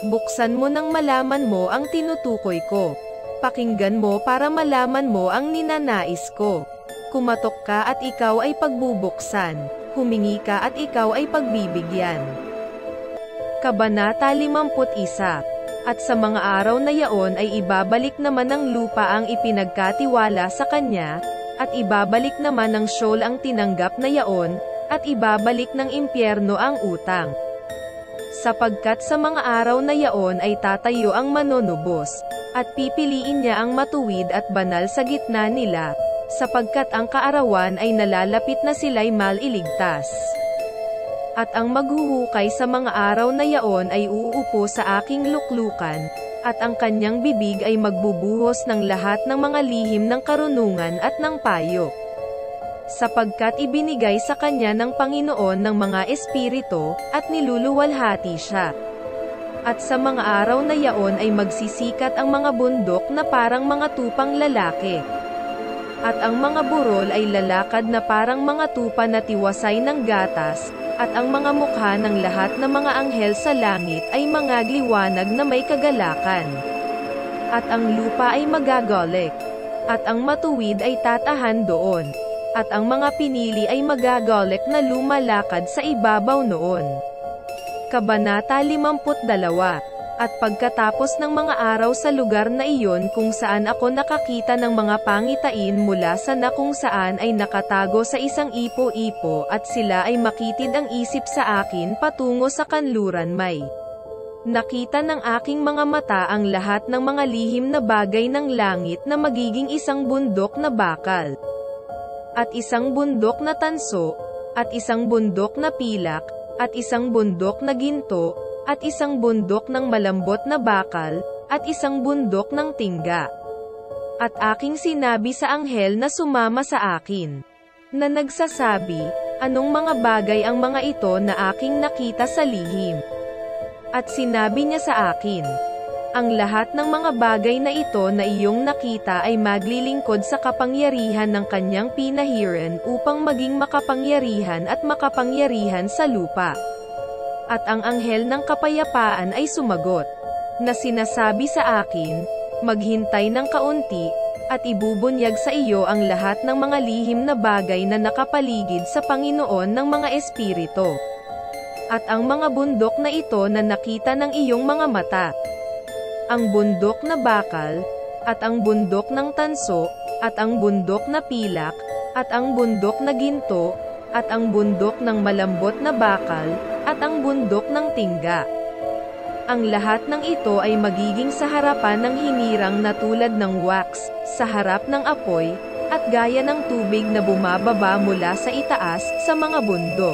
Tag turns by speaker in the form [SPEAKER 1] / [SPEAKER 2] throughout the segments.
[SPEAKER 1] Buksan mo nang malaman mo ang tinutukoy ko. Pakinggan mo para malaman mo ang ninanais ko. Kumatok ka at ikaw ay pagbubuksan. Humingi ka at ikaw ay pagbibigyan. Kabanata 51. At sa mga araw na yaon ay ibabalik naman ng lupa ang ipinagkatiwala sa kanya, at ibabalik naman ng Sheol ang tinanggap na yaon, at ibabalik ng impyerno ang utang. Sapagkat sa mga araw na yaon ay tatayo ang manonubos, at pipiliin niya ang matuwid at banal sa gitna nila, sapagkat ang kaarawan ay nalalapit na sila'y maliligtas. At ang maghuhukay sa mga araw na yaon ay uupo sa aking luklukan, at ang kanyang bibig ay magbubuhos ng lahat ng mga lihim ng karunungan at ng payo. Sapagkat ibinigay sa kanya ng Panginoon ng mga espiritu, at niluluwalhati siya. At sa mga araw na yaon ay magsisikat ang mga bundok na parang mga tupang lalaki. At ang mga burol ay lalakad na parang mga tupa na tiwasay ng gatas, at ang mga mukha ng lahat ng mga anghel sa langit ay mangagliwanag na may kagalakan. At ang lupa ay magagalik. At ang matuwid ay tatahan doon. At ang mga pinili ay magagalik na lumalakad sa ibabaw noon. Kabanata 52. At pagkatapos ng mga araw sa lugar na iyon kung saan ako nakakita ng mga pangitain mula sa na kung saan ay nakatago sa isang ipo-ipo at sila ay makitid ang isip sa akin patungo sa kanluran may. Nakita ng aking mga mata ang lahat ng mga lihim na bagay ng langit na magiging isang bundok na bakal. At isang bundok na tanso, at isang bundok na pilak, at isang bundok na ginto, at isang bundok ng malambot na bakal, at isang bundok ng tingga. At aking sinabi sa anghel na sumama sa akin, na nagsasabi, anong mga bagay ang mga ito na aking nakita sa lihim? At sinabi niya sa akin, ang lahat ng mga bagay na ito na iyong nakita ay maglilingkod sa kapangyarihan ng kanyang pinahiran upang maging makapangyarihan at makapangyarihan sa lupa. At ang anghel ng kapayapaan ay sumagot, na sinasabi sa akin, maghintay ng kaunti, at ibubunyag sa iyo ang lahat ng mga lihim na bagay na nakapaligid sa Panginoon ng mga espiritu. At ang mga bundok na ito na nakita ng iyong mga mata, ang bundok na bakal, at ang bundok ng tanso, at ang bundok na pilak, at ang bundok na ginto, at ang bundok ng malambot na bakal, at ang bundok ng tingga. Ang lahat ng ito ay magiging sa harapan ng hinirang na tulad ng wax, sa harap ng apoy, at gaya ng tubig na bumababa mula sa itaas, sa mga bundok.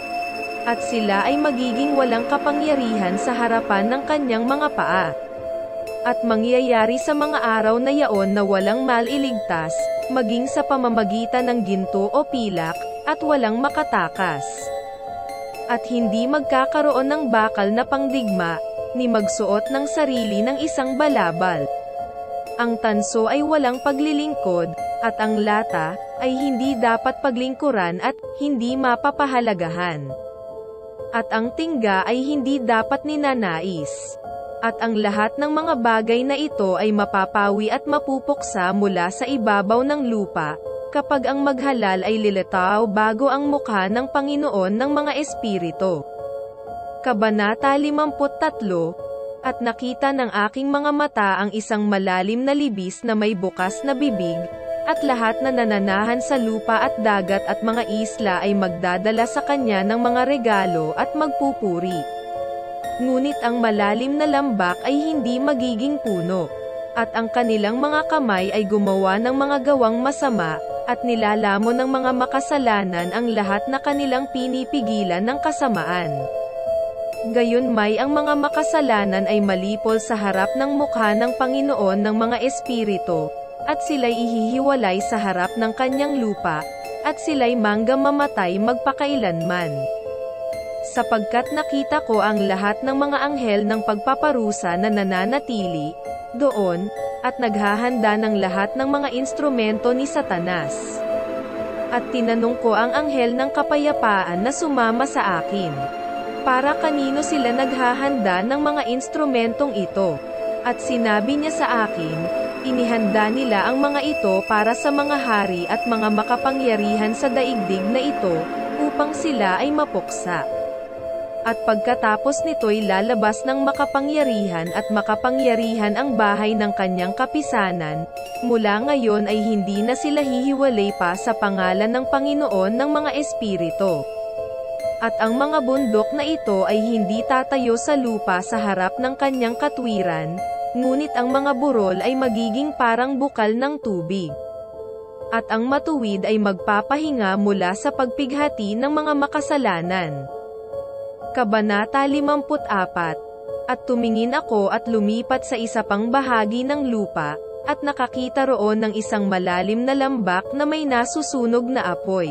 [SPEAKER 1] At sila ay magiging walang kapangyarihan sa harapan ng kanyang mga paa. At mangyayari sa mga araw na yaon na walang maliligtas, maging sa pamamagitan ng ginto o pilak, at walang makatakas. At hindi magkakaroon ng bakal na pangdigma, ni magsuot ng sarili ng isang balabal. Ang tanso ay walang paglilingkod, at ang lata, ay hindi dapat paglingkuran at hindi mapapahalagahan. At ang tingga ay hindi dapat ninanais. At ang lahat ng mga bagay na ito ay mapapawi at mapupuksa mula sa ibabaw ng lupa, kapag ang maghalal ay lilitaw bago ang mukha ng Panginoon ng mga espiritu. Kabanata 53. At nakita ng aking mga mata ang isang malalim na libis na may bukas na bibig, at lahat na nananahan sa lupa at dagat at mga isla ay magdadala sa kanya ng mga regalo at magpupuri. Ngunit ang malalim na lambak ay hindi magiging puno, at ang kanilang mga kamay ay gumawa ng mga gawang masama, at nilalamon ng mga makasalanan ang lahat na kanilang pinipigilan ng kasamaan. Gayunmay ang mga makasalanan ay malipol sa harap ng mukha ng Panginoon ng mga espiritu, at sila'y ihihiwalay sa harap ng kanyang lupa, at sila'y mamatay magpakailanman. Sapagkat nakita ko ang lahat ng mga anghel ng pagpaparusa na nananatili doon, at naghahanda ng lahat ng mga instrumento ni Satanas. At tinanong ko ang anghel ng kapayapaan na sumama sa akin, para kanino sila naghahanda ng mga instrumentong ito. At sinabi niya sa akin, inihanda nila ang mga ito para sa mga hari at mga makapangyarihan sa daigdig na ito, upang sila ay mapuksa. At pagkatapos nito'y lalabas ng makapangyarihan at makapangyarihan ang bahay ng kanyang kapisanan, mula ngayon ay hindi na sila hihiwalay pa sa pangalan ng Panginoon ng mga espiritu. At ang mga bundok na ito ay hindi tatayo sa lupa sa harap ng kanyang katwiran, ngunit ang mga burol ay magiging parang bukal ng tubig. At ang matuwid ay magpapahinga mula sa pagpighati ng mga makasalanan. Kabanata 54. At tumingin ako at lumipat sa isa pang bahagi ng lupa, at nakakita roon ng isang malalim na lambak na may nasusunog na apoy.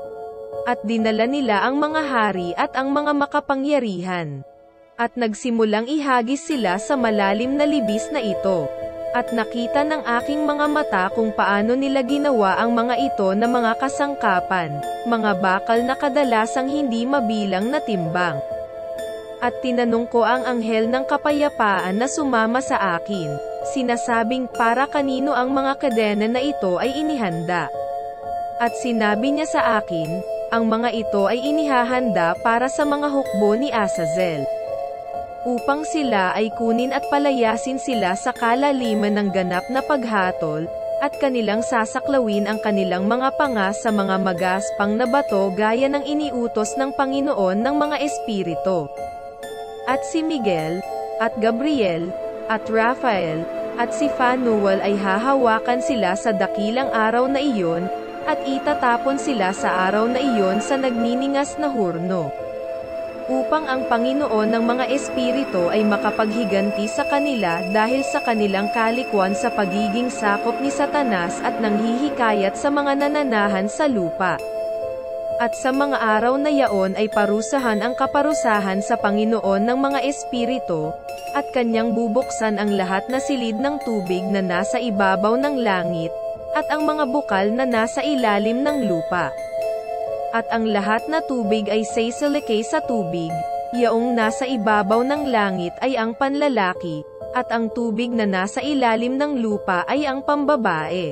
[SPEAKER 1] At dinala nila ang mga hari at ang mga makapangyarihan. At nagsimulang ihagis sila sa malalim na libis na ito. At nakita ng aking mga mata kung paano nila ginawa ang mga ito na mga kasangkapan, mga bakal na kadalasang hindi mabilang na timbang. At tinanong ko ang anghel ng kapayapaan na sumama sa akin, sinasabing para kanino ang mga kadena na ito ay inihanda. At sinabi niya sa akin, ang mga ito ay inihahanda para sa mga hukbo ni Azazel, upang sila ay kunin at palayasin sila sa kalaliman ng ganap na paghatol, at kanilang sasaklawin ang kanilang mga panga sa mga magaspang na bato gaya ng iniutos ng Panginoon ng mga espiritu. At si Miguel, at Gabriel, at Raphael, at si Fanuel ay hahawakan sila sa dakilang araw na iyon, at itatapon sila sa araw na iyon sa nagniningas na hurno, upang ang Panginoon ng mga espiritu ay makapaghiganti sa kanila dahil sa kanilang kalikwan sa pagiging sakop ni Satanas at nanghihikayat sa mga nananahan sa lupa. At sa mga araw na yaon ay parusahan ang kaparusahan sa Panginoon ng mga espiritu, at kanyang bubuksan ang lahat na silid ng tubig na nasa ibabaw ng langit, at ang mga bukal na nasa ilalim ng lupa. At ang lahat na tubig ay sasilikay sa tubig, yaong nasa ibabaw ng langit ay ang panlalaki, at ang tubig na nasa ilalim ng lupa ay ang pambabae.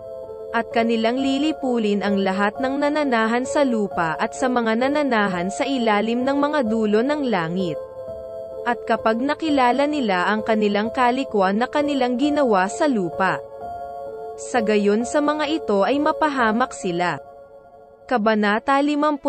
[SPEAKER 1] At kanilang lilipulin ang lahat ng nananahan sa lupa at sa mga nananahan sa ilalim ng mga dulo ng langit. At kapag nakilala nila ang kanilang kalikwan na kanilang ginawa sa lupa, sa gayon sa mga ito ay mapahamak sila. Kabanata 55.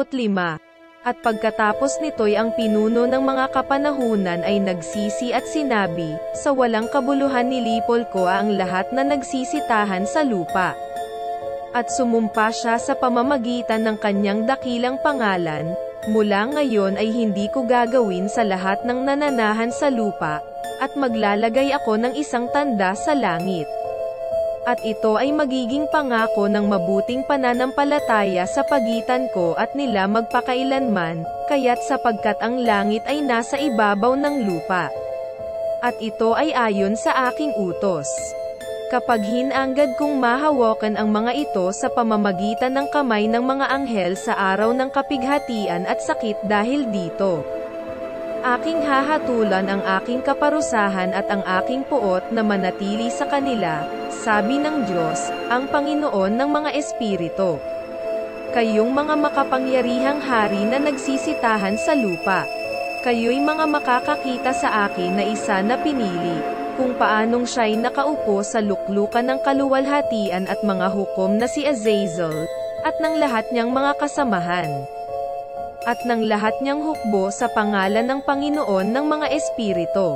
[SPEAKER 1] At pagkatapos nito'y ang pinuno ng mga kapanahunan ay nagsisi at sinabi, sa walang kabuluhan nilipol ko ang lahat na nagsisitahan sa lupa. At sumumpa siya sa pamamagitan ng kanyang dakilang pangalan, mula ngayon ay hindi ko gagawin sa lahat ng nananahan sa lupa, at maglalagay ako ng isang tanda sa langit. At ito ay magiging pangako ng mabuting pananampalataya sa pagitan ko at nila magpakailanman, kaya't sapagkat ang langit ay nasa ibabaw ng lupa. At ito ay ayon sa aking utos. Kapag hinanggad kong mahawakan ang mga ito sa pamamagitan ng kamay ng mga anghel sa araw ng kapighatian at sakit dahil dito, aking hahatulan ang aking kaparusahan at ang aking puot na manatili sa kanila, sabi ng Diyos, ang Panginoon ng mga espiritu. Kayong mga makapangyarihang hari na nagsisitahan sa lupa, kayo'y mga makakakita sa akin na isa na pinili, kung paanong siya'y nakaupo sa luklukan ng kaluwalhatian at mga hukom na si Azazel, at ng lahat niyang mga kasamahan, at ng lahat niyang hukbo sa pangalan ng Panginoon ng mga espiritu.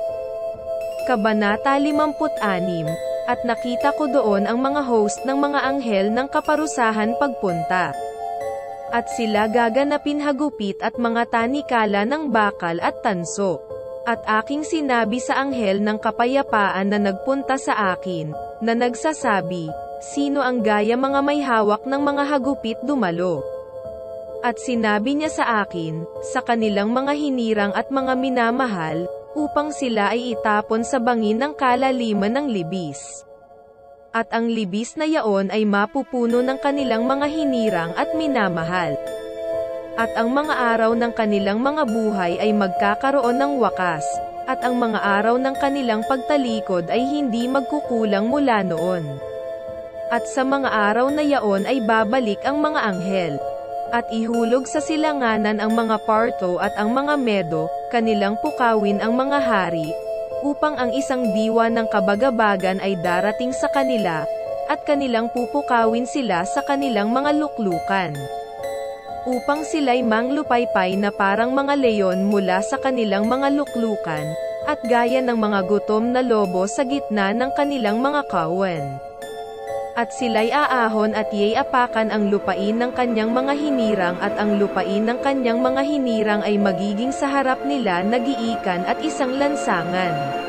[SPEAKER 1] Kabanata 56. At nakita ko doon ang mga host ng mga anghel ng kaparusahan pagpunta. At sila gaganapin hagupit at mga tanikala ng bakal at tanso. At aking sinabi sa anghel ng kapayapaan na nagpunta sa akin, na nagsasabi, sino ang gaya mga may hawak ng mga hagupit dumalo? At sinabi niya sa akin, sa kanilang mga hinirang at mga minamahal, upang sila ay itapon sa bangin ng kalaliman ng libis. At ang libis na yaon ay mapupuno ng kanilang mga hinirang at minamahal. At ang mga araw ng kanilang mga buhay ay magkakaroon ng wakas, at ang mga araw ng kanilang pagtalikod ay hindi magkukulang mula noon. At sa mga araw na yaon ay babalik ang mga anghel, at ihulog sa silanganan ang mga Parto at ang mga Medo, kanilang pukawin ang mga hari, upang ang isang diwa ng kabagabagan ay darating sa kanila, at kanilang pupukawin sila sa kanilang mga luklukan. Upang sila'y manglupaypay na parang mga leon mula sa kanilang mga luklukan, at gaya ng mga gutom na lobo sa gitna ng kanilang mga kawan. At sila'y aahon at iapakan ang lupain ng kanyang mga hinirang at ang lupain ng kanyang mga hinirang ay magiging sa harap nila nagiikan at isang lansangan.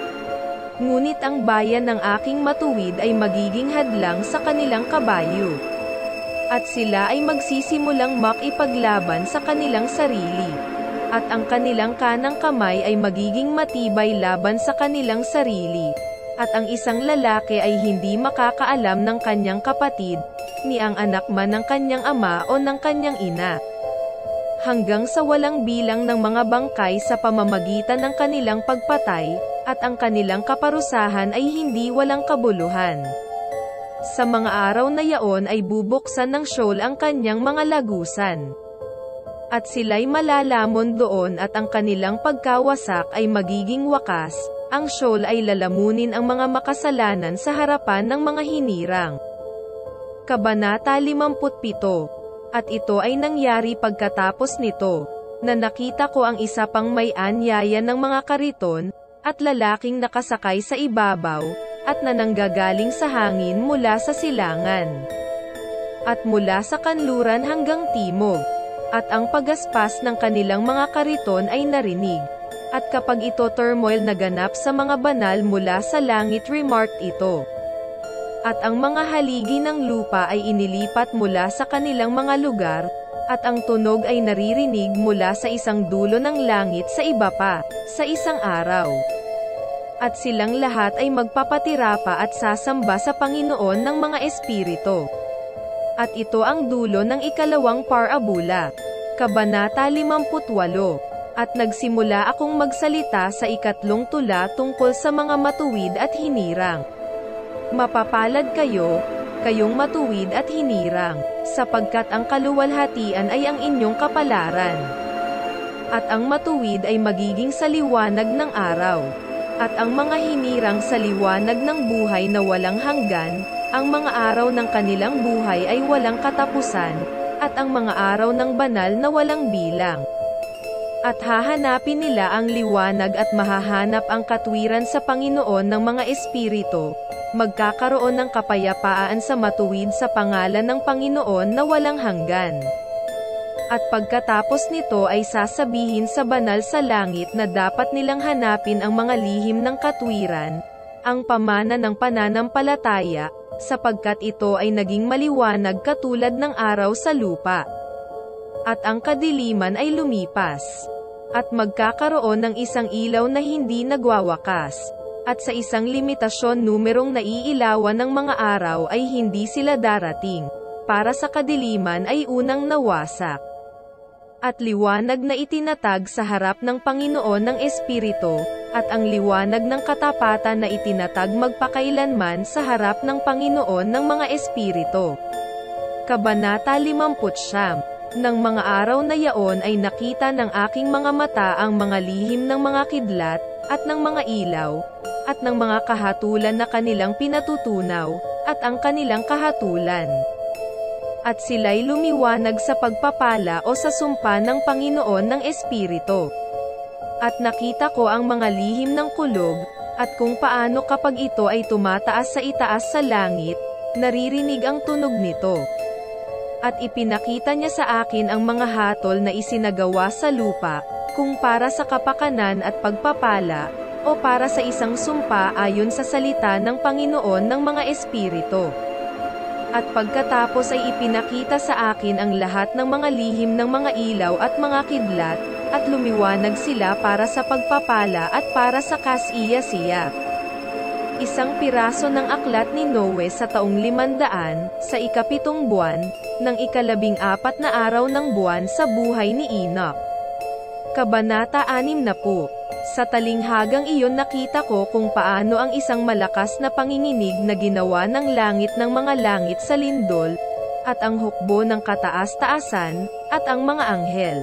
[SPEAKER 1] Ngunit ang bayan ng aking matuwid ay magiging hadlang sa kanilang kabayo. At sila ay magsisimulang makipaglaban sa kanilang sarili. At ang kanilang kanang kamay ay magiging matibay laban sa kanilang sarili. At ang isang lalaki ay hindi makakaalam ng kanyang kapatid, ni ang anak man ng kanyang ama o ng kanyang ina. Hanggang sa walang bilang ng mga bangkay sa pamamagitan ng kanilang pagpatay, at ang kanilang kaparusahan ay hindi walang kabuluhan. Sa mga araw na yaon ay bubuksan ng Sheol ang kanyang mga lagusan. At sila'y malalamon doon at ang kanilang pagkawasak ay magiging wakas. Ang Sheol ay lalamunin ang mga makasalanan sa harapan ng mga hinirang. Kabanata 57. At ito ay nangyari pagkatapos nito, na nakita ko ang isa pang may anyaya ng mga kariton, at lalaking nakasakay sa ibabaw, at nananggagaling sa hangin mula sa silangan. At mula sa kanluran hanggang timog. At ang pagaspas ng kanilang mga kariton ay narinig. At kapag ito turmoil naganap sa mga banal mula sa langit remarked ito. At ang mga haligi ng lupa ay inilipat mula sa kanilang mga lugar, at ang tunog ay naririnig mula sa isang dulo ng langit sa iba pa, sa isang araw. At silang lahat ay magpapatira pa at sasamba sa Panginoon ng mga espiritu. At ito ang dulo ng ikalawang parabula. Kabanata 58. At nagsimula akong magsalita sa ikatlong tula tungkol sa mga matuwid at hinirang. Mapapalad kayo, kayong matuwid at hinirang, sapagkat ang kaluwalhatian ay ang inyong kapalaran. At ang matuwid ay magiging sa liwanag ng araw. At ang mga hinirang sa liwanag ng buhay na walang hanggan, ang mga araw ng kanilang buhay ay walang katapusan, at ang mga araw ng banal na walang bilang. At hahanapin nila ang liwanag at mahahanap ang katwiran sa Panginoon ng mga espiritu. Magkakaroon ng kapayapaan sa matuwid sa pangalan ng Panginoon na walang hanggan. At pagkatapos nito ay sasabihin sa banal sa langit na dapat nilang hanapin ang mga lihim ng katwiran, ang pamana ng pananampalataya, sapagkat ito ay naging maliwanag katulad ng araw sa lupa. At ang kadiliman ay lumipas. At magkakaroon ng isang ilaw na hindi nagwawakas. At sa isang limitasyon numerong naiilawan ng mga araw ay hindi sila darating. Para sa kadiliman ay unang nawasak. At liwanag na itinatag sa harap ng Panginoon ng Espiritu, at ang liwanag ng katapatan na itinatag magpakailanman sa harap ng Panginoon ng mga Espiritu. Kabanata 50. Nang mga araw na yaon ay nakita ng aking mga mata ang mga lihim ng mga kidlat, at ng mga ilaw, at ng mga kahatulan na kanilang pinatutunaw, at ang kanilang kahatulan. At sila'y lumiwanag sa pagpapala o sa sumpa ng Panginoon ng Espiritu. At nakita ko ang mga lihim ng kulog, at kung paano kapag ito ay tumataas sa itaas sa langit, naririnig ang tunog nito. At ipinakita niya sa akin ang mga hatol na isinagawa sa lupa, kung para sa kapakanan at pagpapala, o para sa isang sumpa ayon sa salita ng Panginoon ng mga espiritu. At pagkatapos ay ipinakita sa akin ang lahat ng mga lihim ng mga ilaw at mga kidlat, at lumiwanag sila para sa pagpapala at para sa kasiya-siya. Isang piraso ng aklat ni Noe sa taong 500, sa ika-7 buwan, ng ika-14 na araw ng buwan sa buhay ni Enoch. Kabanata 60. Sa talinghagang iyon nakita ko kung paano ang isang malakas na panginginig na ginawa ng langit ng mga langit sa lindol, at ang hukbo ng kataas-taasan, at ang mga anghel.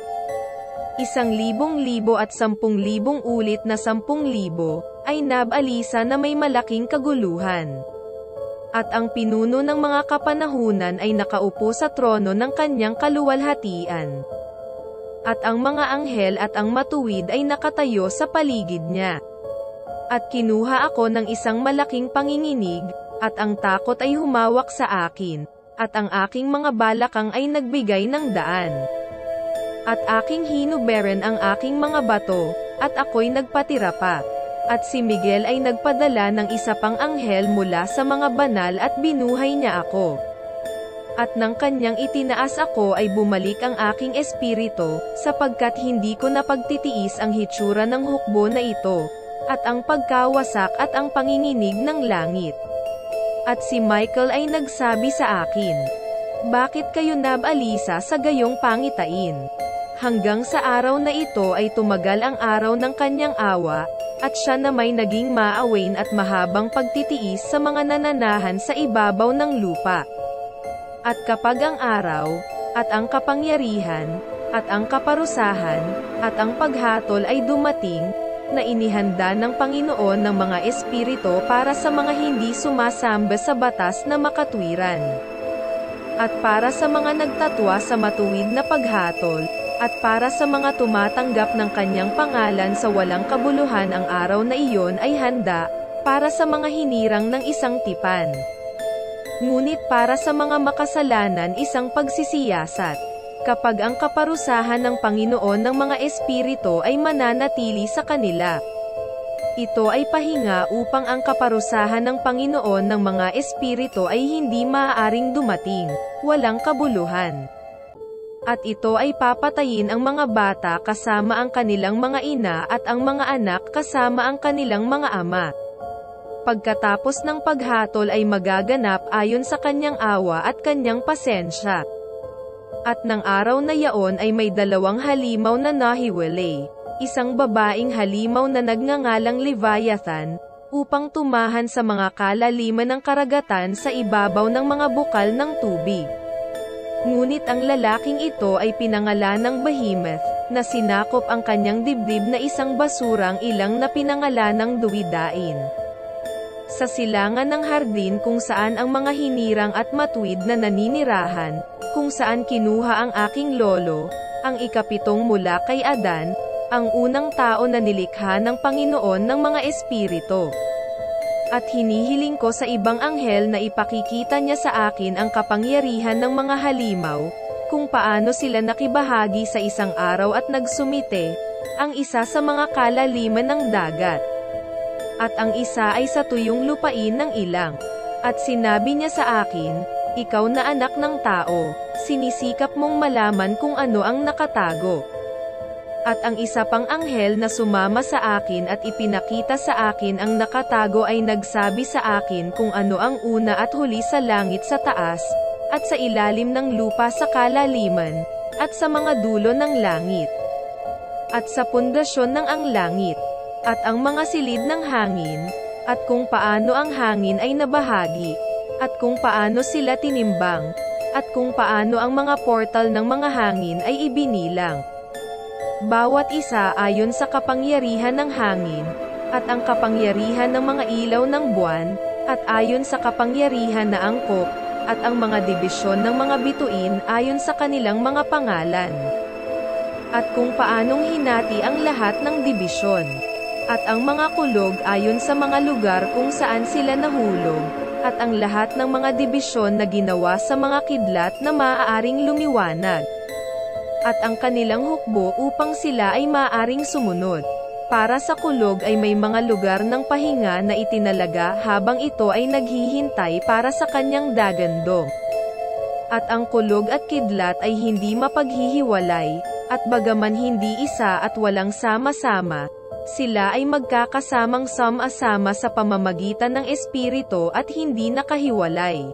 [SPEAKER 1] 1,000,000 at 10,000 ulit na 10,000, ay nabalisa na may malaking kaguluhan. At ang pinuno ng mga kapanahunan ay nakaupo sa trono ng kanyang kaluwalhatian. At ang mga anghel at ang matuwid ay nakatayo sa paligid niya. At kinuha ako ng isang malaking panginginig, at ang takot ay humawak sa akin, at ang aking mga balakang ay nagbigay ng daan. At aking hinuberan ang aking mga bato, at ako'y nagpatira pa. At si Miguel ay nagpadala ng isa pang anghel mula sa mga banal at binuhay niya ako. At nang kanyang itinaas ako ay bumalik ang aking espiritu, sapagkat hindi ko napagtitiis ang hitsura ng hukbo na ito, at ang pagkawasak at ang panginginig ng langit. At si Michael ay nagsabi sa akin, "Bakit kayo nabalisa sa gayong pangitain?" Hanggang sa araw na ito ay tumagal ang araw ng kanyang awa, at siya na may naging maawain at mahabang pagtitiis sa mga nananahan sa ibabaw ng lupa. At kapag ang araw, at ang kapangyarihan, at ang kaparusahan, at ang paghatol ay dumating, na inihanda ng Panginoon ng mga espiritu para sa mga hindi sumasamba sa batas na makatwiran. At para sa mga nagtatwa sa matuwid na paghatol, at para sa mga tumatanggap ng kanyang pangalan sa walang kabuluhan ang araw na iyon ay handa, para sa mga hinirang ng isang tipan. Ngunit para sa mga makasalanan isang pagsisiyasat. Kapag ang kaparusahan ng Panginoon ng mga espiritu ay mananatili sa kanila. Ito ay pahinga upang ang kaparusahan ng Panginoon ng mga espiritu ay hindi maaaring dumating, walang kabuluhan. At ito ay papatayin ang mga bata kasama ang kanilang mga ina at ang mga anak kasama ang kanilang mga ama. Pagkatapos ng paghatol ay magaganap ayon sa kanyang awa at kanyang pasensya. At ng araw na yaon ay may 2 halimaw na nahiwalay, isang babaeng halimaw na nagngangalang Leviathan, upang tumahan sa mga kalaliman ng karagatan sa ibabaw ng mga bukal ng tubig. Ngunit ang lalaking ito ay pinangalan ng Behemoth, na sinakop ang kanyang dibdib na isang basurang ilang na pinangalan ng Duwidain. Sa silangan ng hardin kung saan ang mga hinirang at matuwid na naninirahan, kung saan kinuha ang aking lolo, ang ika-7 mula kay Adan, ang unang tao na nilikha ng Panginoon ng mga espiritu. At hinihiling ko sa ibang anghel na ipakikita niya sa akin ang kapangyarihan ng mga halimaw, kung paano sila nakibahagi sa isang araw at nagsumite, ang isa sa mga kalaliman ng dagat. At ang isa ay sa tuyong lupain ng ilang. At sinabi niya sa akin, "Ikaw na anak ng tao, sinisikap mong malaman kung ano ang nakatago." At ang isa pang anghel na sumama sa akin at ipinakita sa akin ang nakatago ay nagsabi sa akin kung ano ang una at huli sa langit sa taas, at sa ilalim ng lupa sa kalaliman, at sa mga dulo ng langit, at sa pundasyon ng ang langit, at ang mga silid ng hangin, at kung paano ang hangin ay nabahagi, at kung paano sila tinimbang, at kung paano ang mga portal ng mga hangin ay ibinilang. Bawat isa ayon sa kapangyarihan ng hangin, at ang kapangyarihan ng mga ilaw ng buwan, at ayon sa kapangyarihan na angkop, at ang mga dibisyon ng mga bituin ayon sa kanilang mga pangalan. At kung paanong hinati ang lahat ng dibisyon. At ang mga kulog ayon sa mga lugar kung saan sila nahulog, at ang lahat ng mga dibisyon na ginawa sa mga kidlat na maaaring lumiwanag. At ang kanilang hukbo upang sila ay maaaring sumunod. Para sa kulog ay may mga lugar ng pahinga na itinalaga habang ito ay naghihintay para sa kanyang dagandong. At ang kulog at kidlat ay hindi mapaghihiwalay, at bagaman hindi isa at walang sama-sama, Sila ay magkakasamang sama-sama sa pamamagitan ng espiritu at hindi nakahiwalay.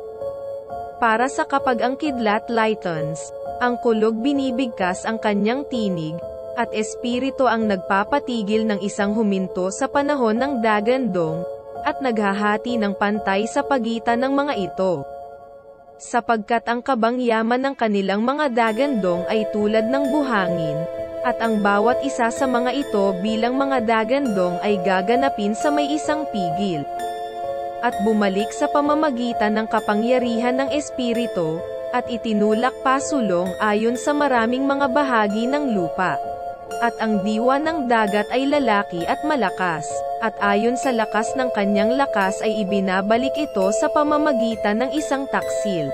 [SPEAKER 1] Para sa kapag ang kidlat lightens, ang kulog binibigkas ang kanyang tinig, at espiritu ang nagpapatigil ng isang huminto sa panahon ng dagandong, at naghahati ng pantay sa pagitan ng mga ito. Sapagkat ang kabangyaman ng kanilang mga dagandong ay tulad ng buhangin, at ang bawat isa sa mga ito bilang mga dagandong ay gaganapin sa may isang pigil. At bumalik sa pamamagitan ng kapangyarihan ng espiritu, at itinulak pasulong ayon sa maraming mga bahagi ng lupa. At ang diwa ng dagat ay lalaki at malakas, at ayon sa lakas ng kanyang lakas ay ibinabalik ito sa pamamagitan ng isang taksil.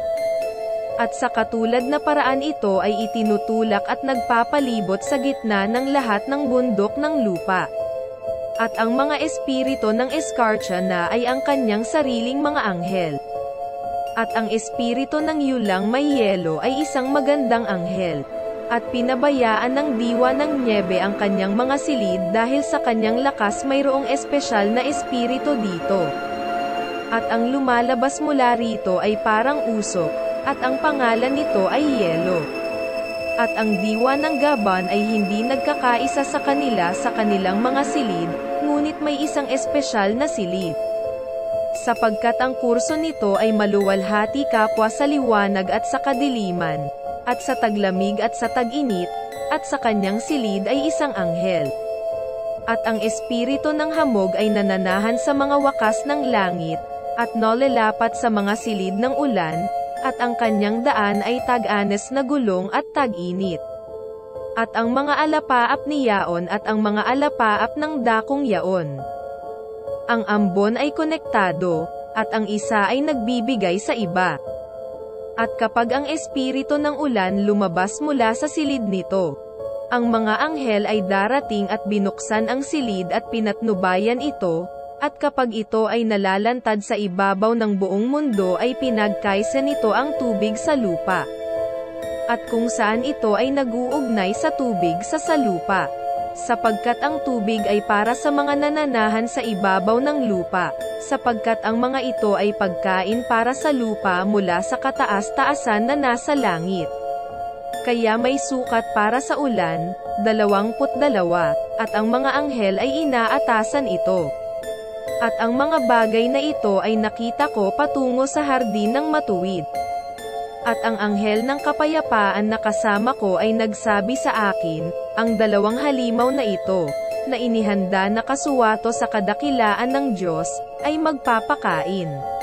[SPEAKER 1] At sa katulad na paraan ito ay itinutulak at nagpapalibot sa gitna ng lahat ng bundok ng lupa. At ang mga espiritu ng Escarcha na ay ang kanyang sariling mga anghel. At ang espiritu ng Yulang may yelo ay isang magandang anghel. At pinabayaan ng diwa ng nyebe ang kanyang mga silid dahil sa kanyang lakas mayroong espesyal na espiritu dito. At ang lumalabas mula rito ay parang usok, at ang pangalan nito ay yelo. At ang diwa ng Gaban ay hindi nagkakaisa sa kanila sa kanilang mga silid, ngunit may isang espesyal na silid. Sapagkat ang kurso nito ay maluwalhati kapwa sa liwanag at sa kadiliman, at sa taglamig at sa tag-init, at sa kanyang silid ay isang anghel. At ang espiritu ng hamog ay nananahan sa mga wakas ng langit, at nolalapat sa mga silid ng ulan, at ang kanyang daan ay tag-anes na gulong at tag-init. At ang mga alapaap ni Yaon at ang mga alapaap ng dakong Yaon. Ang ambon ay konektado, at ang isa ay nagbibigay sa iba. At kapag ang espiritu ng ulan lumabas mula sa silid nito, ang mga anghel ay darating at binuksan ang silid at pinatnubayan ito, at kapag ito ay nalalantad sa ibabaw ng buong mundo ay pinagkaisa nito ang tubig sa lupa. At kung saan ito ay naguugnay sa tubig sa lupa. Sapagkat ang tubig ay para sa mga nananahan sa ibabaw ng lupa, sapagkat ang mga ito ay pagkain para sa lupa mula sa kataas-taasan na nasa langit. Kaya may sukat para sa ulan, 22, at ang mga anghel ay inaatasan ito. At ang mga bagay na ito ay nakita ko patungo sa hardin ng matuwid. At ang anghel ng kapayapaan na kasama ko ay nagsabi sa akin, ang 2 halimaw na ito, na inihanda na kasuwato sa kadakilaan ng Diyos, ay magpapakain.